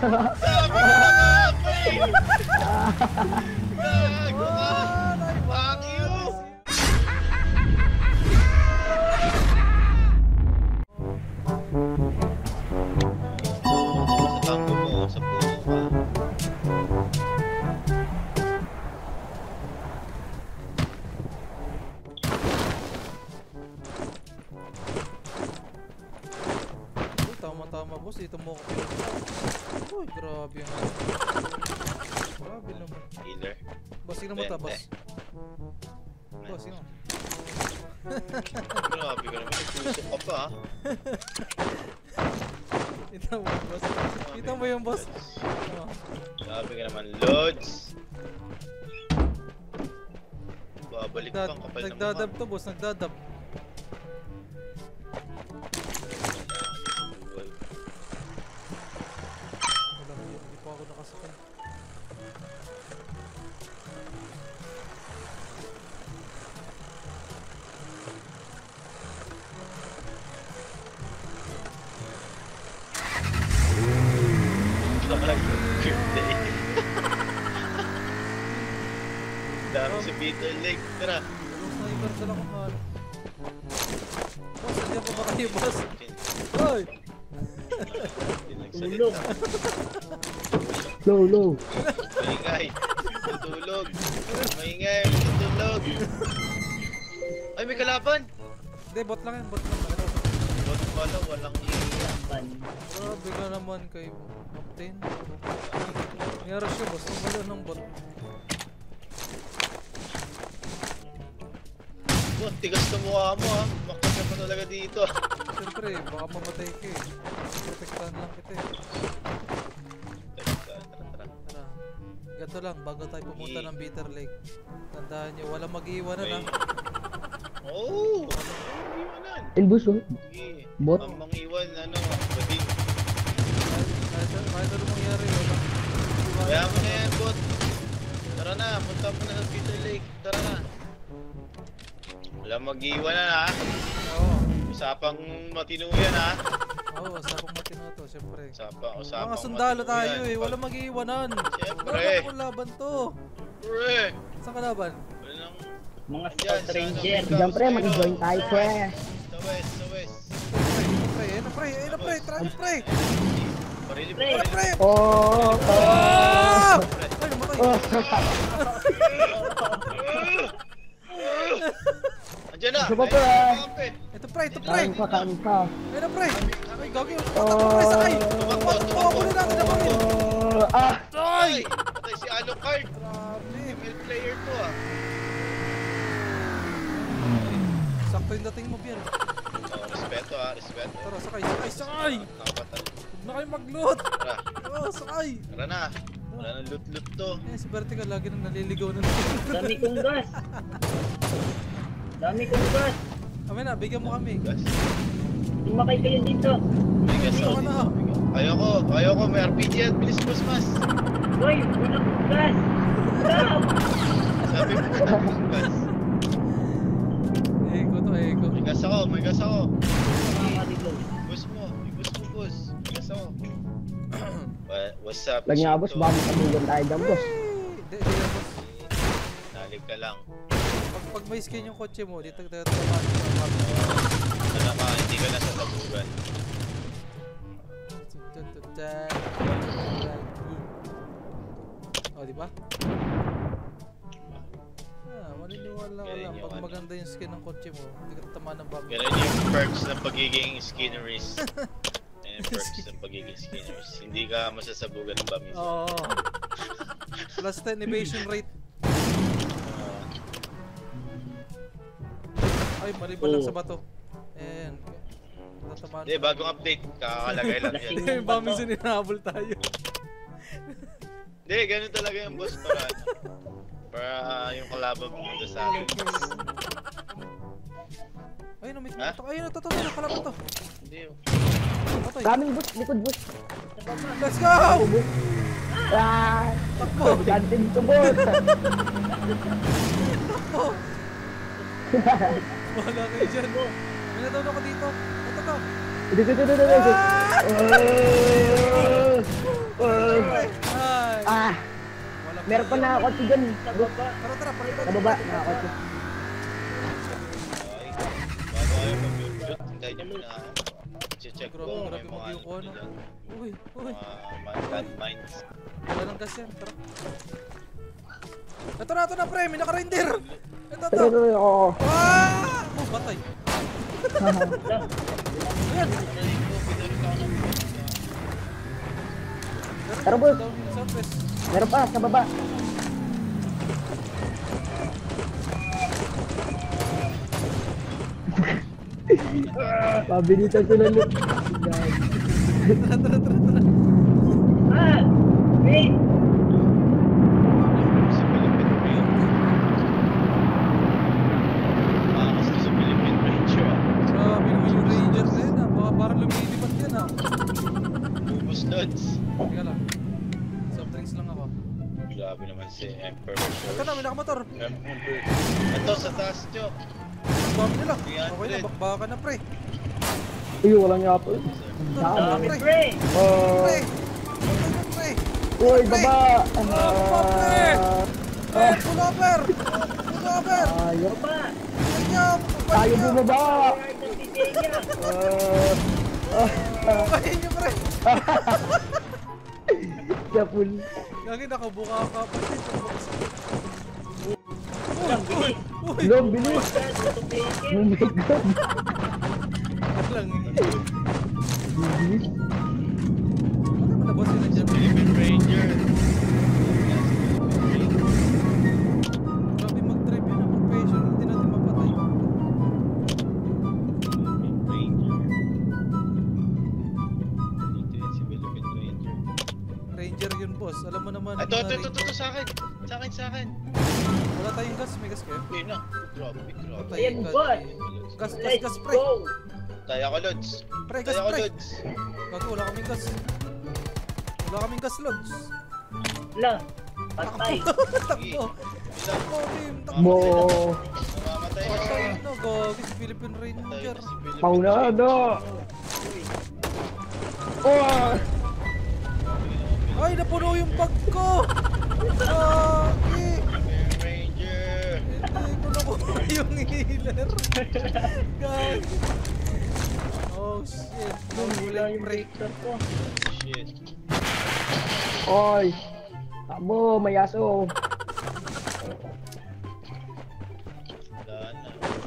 Sabi ko na fail! Gago ka! Fuck you! Sa tambo mo, sa puno ka. Tama-tama boss, dito mo ako. Uy, grabe yan. Grabe naman. Healer. Boss, sino mo ta, boss? Boss, sino? Grabe ka naman, nagtusok ka pa ha. Kita mo yung boss. Kita mo yung boss. Oh. Grabe ka naman, Lods. Babalik pang kapal ng Nagdadab to boss, nagdadab. Hindi pa ako nakasakay. Dami sa Bitter Lake, tara. Sniper sila kung ano. Boss, nandiyan pa ba kayo boss? Hoy! Tulog. Low. Maingay. Tutulog. Maingay. Tutulog. Ay, may kalaban. Hindi, bot lang yan, bot lang. Bot pala, walang iyakan. Grabe ka naman kay Captain. Nangyari siya boss, tumalo ng bot. Bot, tigas na mukha mo ha. Makot ka pa talaga dito. Siyempre, baka mamatay ka eh. Protektahan lang kita eh. Tara. Tara. Ganto lang, bago tayo pumunta ng Bitter Lake. Tandaan nyo, walang mag-iiwanan ha. Oo! Walang iwanan. Elbus oh. Sige. Bot. Ang mangiwan, bading. Kahit ano mangyari, wala. Kaya mo na yan, bot. Tara na, punta mo na sa Bitter Lake. Tara na. Walang mag-iwanan ha. Oo. Usapang matino yan ha. Oo, usapang matino to, siyempre. Usapang Mga sundalo matino tayo yan. eh, walang mag-iiwanan. Siyempre. Wala akong laban to. Pre! Saan ka laban? Walang... Mga Andyan, Scout sa Ranger. ano, Diyan pre, mag-join tayo pre. Sa west, sa west. Pre, ayun na pre, try mo pre. Parilip, Pre. Pre, pre. Oh! Ah! Ay, namatay. Andiyan na! Isa pa, pre. Ayun, Ito pre. Kain ka. Ayun na pre. Ay, gagi. Tatakbo pre, sakay. Tumakbo natin na pangil. Ah! Ay! Patay si Alucard! Grabe. Female player to ah. Sakto yung dating mo, Biel. Oh, respeto ah, respeto. Tara, sakay. Nakapatal. Huwag na kayo mag-loot. Tara, Oo, sakay. tara na. Wala nang loot-loot to. Eh, si Vertical lagi nang naliligaw na. Dami kong gas. Dami kong gas. Kami na, bigyan mo kami. Gas. Tumakay kayo dito. May gas Bigyan ako. ka na. Ayoko, may RPG yan. Bilis, mas. Hoy, walang gas. Stop! Sabi mo, gas. Eko. May gas ako. Nakaka-reload. Bus mo, boss. May gas ako. What's up? Lagi nga boss, baka makabugan tayo dyan boss. Hindi yan, boss. Nalig ka lang. Pag may skin yung kotse mo, dito tamaan sa map. Ano ka, hindi ka na sa tabugan. Oh, di ba? Maniniwala ka lang. Pag maganda yung skin ng kotse mo, hindi ka tatamaan ng bug. Ganun yung perks ng pagiging skinneries. Yan yung perks ng pagiging skinneries. Hindi ka masasabugan ng bamis. Oo. Plus 10 evasion rate. Ay, maliban lang sa bato. Ayan. Tatamaan. Hindi, bagong update. Kakalagay lang yan. Hindi, yung bamis yung hinahabol tayo. Hindi, ganun talaga yung boss para yung kalaban mo doon sa akin. Ayun, may Ha? ayun, ito, kalaban to. Hindi yun. Patay. Kaming boss, likod boss. Let's go! Ah! Takbo! Gantin dito boss. Wala kayo dyan. May natawag ako dito. Ito to. Dito. Ay. Ay. Meron pa na kotse dyan. Sa baba. Tara, tara, Sa baba, nakakotse. Okay. Bago kayo mag-shoot, hintayin niyo muna. Check Grabe, ko, may grabe mga mag-yung ko, ano ano. dyan. Uy, uy. Mga landmines. Wala nang gas yan, tara. Ito na, pre, may naka-render. Ito. Pero oo. Ah! Oh, batay. Ayan. Tara, boss. Down yung southwest. Meron pa, sa baba. Pabilitan sila look. Tara. Ah! Wait! Sa Philippine Ranger ah. Grabe naman yung ranger na yun, ah. Baka parang lumilipat yan, ah. Bubus Lods. Teka lang. Soft drinks lang ako. Grabe naman si Emperor. Ito na, may nakamotor. Emperor. Ito sa taas nyo. Ang dami nila. 300. Okay na, bakbaka na, pre. Uy, walang yapo. Ito, Dami. Dami, pre. pre! Oh. Pre. Patay na, pre. Uy, baba. Pre, pull over. Pull over. Ayok. Baba! Ganyan, Tayo bumaba. Ride ng si Deya! Papayin nyo, pre. Yapul. Lagi nakabuka ka, pre. Walang bilis! Uy, Long, bilis. God, ito Oh my God. lang. Bilis. Ano ba na boss yun dyan? Philippine Ranger. Grabe mag-drive yun ang profession, hindi natin mapatay. Philippine Ranger. Dito yan si Philippine Ranger. Ranger yun, boss. Alam mo naman. Ito, mga ito, ranger. sa akin. Sa akin. Wala tayong gas, may gas kayo. Uy na. Grabe. Patay Ayan, gas. boss. Gas, Let's pre. go! Tayo ako, Lods. Pre, gas, Tayo ako, pre. Lods. Gago, wala kaming gas. Wala kaming gas, Lods. Wala! Patay! Takbo. Takbo, Bim. Mo. Takbo. Namamatay na. Patay na, gago si Philippine Tayo Ranger. na si Philippine Paunado. Oh. Ay, napuno yung bag ko. Gagi. Ranger. Hindi ko nakuha yung healer. Gagi. Oh, shit. Wala yung breaker ko. Shit. Oy. Takbo, may aso. Wala na.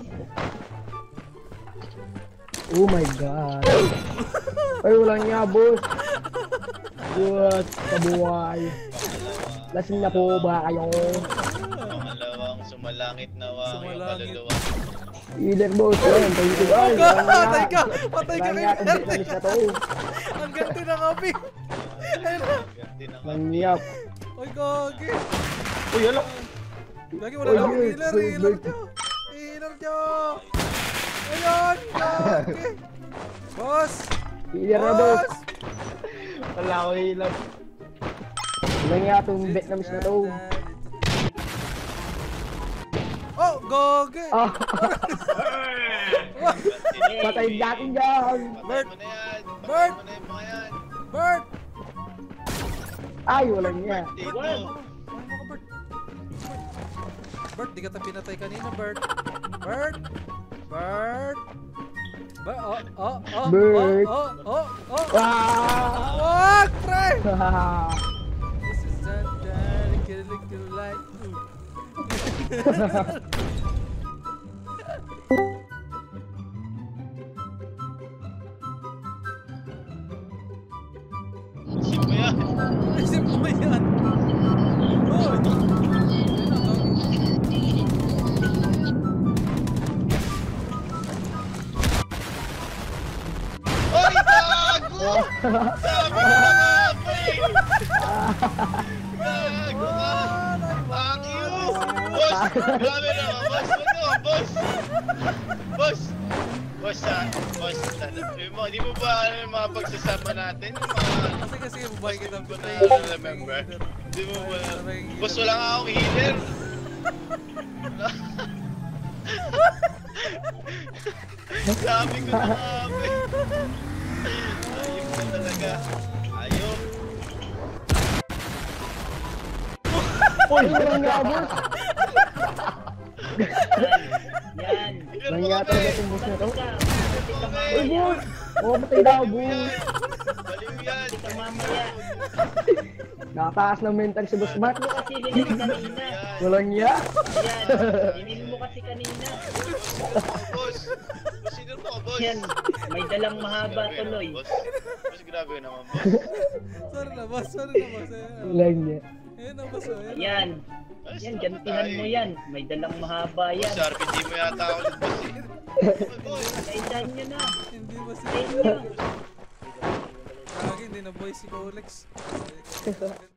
Oh my God. Ay, walang niya, boss. What? Kabuhay. Pangalawa. Lasing na po ba kayo? Pangalawang sumalangit na wa yung Sumalangit. kaluluwa. Healer, boss. Ayun, thank you. Ay, God, walang niya. patay ka. Patay ka Walang kay niya, Bert. Vietnamese na to. Ang ganti ng api. Ayun na. Ganti na Walang niya. Ay, gagi. Uy, ala. Gagi, wala Uy, na akong wait, healer. wait, Healer wait. nyo. Healer nyo. Ayun, gagi. Boss. Healer na, boss. Boss. Wala ko healer. Walang niya itong Vietnamese na to. Oh, gagi. Ah, patay Patay natin dyan. mo na yan. Patay Bert. mo na yung mga yan. Bert. Ay, walang niya. Dito. Ay, mo ka, Bert. Bert, di ka tayo pinatay kanina, Bert. Bert. Bert. Bert. Bert. Oh. Ah! Wag, pre. This is Santa, kill like. Isip mo yan. Isip mo yan. Oh. Oy, gago! Sabi ko na nga, pre! Gago ka! Fuck you! Boss! Grabe na! Boss! Ano? Boss! Boss! Boss, boss, di mo ba yung mga pagsasama natin? Yung mga... Sige, bubuhay kita. Hindi ko na remember. Di mo ba... Boss, wala nga akong healer! Sabi ko na nga, pre! Ayop na talaga. Ayop! Uy, walang nga, boss. Yan. Walang nga talaga itong boss na to. Ka. Pati ka Uy, mamaya. boss. Oo, matay na ako, boss. Baliw yan. Pati ka mamaya. Nakataas ng mental si Boss Matt. Mo kasi linis kanina. Walang nga. Yan. Inil mo kasi kanina. Boss. Boss, sino mo, boss? Yan. May dalang mahaba Grabe tuloy. naman, boss. Boss, grabe naman, boss. Sorry na boss, sorry na boss. Walang nga. Ayan na boss, oh, ayan. Yan. Ayos Yan, naman gantihan tayo, mo eh. yan. May dalang mahaba yan. Boss, RPG mo yata ulit, boss, eh. Ay, boss. Kailan nyo na. Hindi boss. Kailan nyo. Lagi, hindi na boy si Colex.